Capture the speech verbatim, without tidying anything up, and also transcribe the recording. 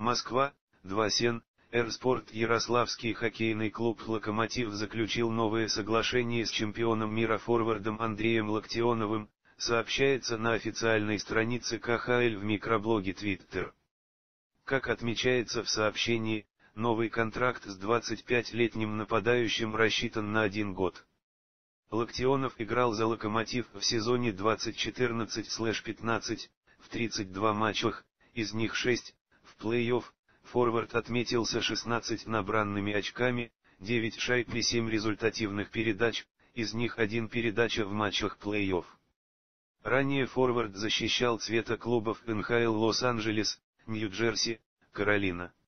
Москва, два сен, Р-Спорт. Ярославский хоккейный клуб «Локомотив» заключил новое соглашение с чемпионом мира форвардом Андреем Локтионовым, сообщается на официальной странице ка ха эль в микроблоге Twitter. Как отмечается в сообщении, новый контракт с двадцатипятилетним нападающим рассчитан на один год. Локтионов играл за «Локомотив» в сезоне двадцать четырнадцать пятнадцать, в тридцати двух матчах, из них шесть, в плей-офф. Форвард отметился шестнадцатью набранными очками, девять шайб и семь результативных передач, из них одна передача в матчах плей-офф. Ранее форвард защищал цвета клубов эн ха эл Лос-Анджелес, Нью-Джерси, Каролина.